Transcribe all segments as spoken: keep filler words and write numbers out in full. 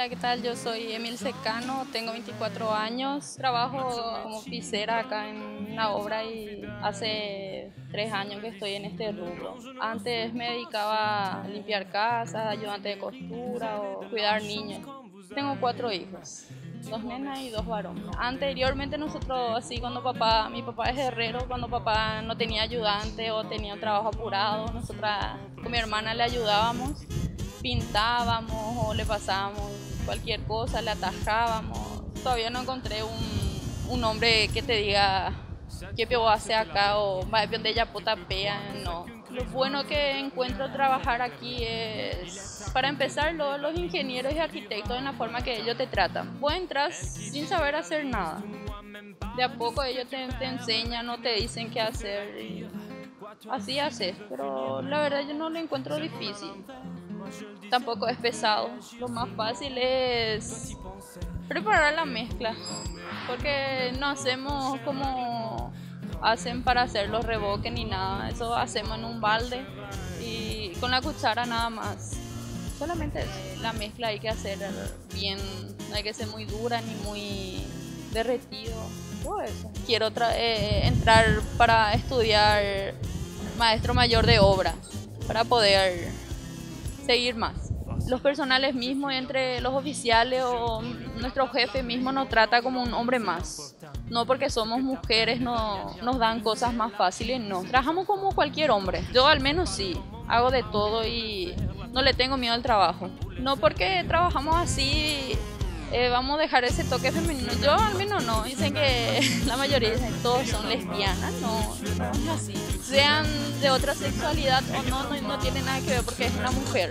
Hola, ¿qué tal? Yo soy Emil Secano, tengo veinticuatro años, trabajo como pisera acá en una obra y hace tres años que estoy en este rubro. Antes me dedicaba a limpiar casas, ayudante de costura o cuidar niños. Tengo cuatro hijos, dos nenas y dos varones. Anteriormente nosotros, así cuando papá, mi papá es herrero, cuando papá no tenía ayudante o tenía un trabajo apurado, nosotras con mi hermana le ayudábamos, pintábamos o le pasábamos cualquier cosa, le atajábamos. Todavía no encontré un, un hombre que te diga qué puedo hacer acá o más de ella potapea, no. Lo bueno que encuentro trabajar aquí es, para empezar, lo, los ingenieros y arquitectos en la forma que ellos te tratan. Vos entras sin saber hacer nada. De a poco ellos te, te enseñan o te dicen qué hacer y así haces, pero la verdad yo no lo encuentro difícil. Tampoco es pesado. Lo más fácil es preparar la mezcla, porque no hacemos como hacen para hacer los revoques ni nada. Eso hacemos en un balde y con la cuchara nada más. Solamente eso. La mezcla hay que hacer bien, no hay que ser muy dura ni muy derretido. Todo eso. Quiero eh, entrar para estudiar maestro mayor de obra, para poder seguir más. Los personales mismos, entre los oficiales o nuestro jefe mismo nos trata como un hombre más. No porque somos mujeres no, nos dan cosas más fáciles, no. Trabajamos como cualquier hombre. Yo al menos sí, hago de todo y no le tengo miedo al trabajo. No porque trabajamos así eh, vamos a dejar ese toque femenino. Yo al menos no. Dicen que la mayoría dicen que todos son lesbianas. No, no es así. Sean de otra sexualidad o no, no, no tiene nada que ver porque es una mujer.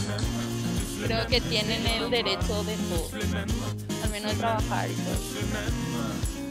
Creo que tienen el derecho de todo, al menos de trabajar y todo.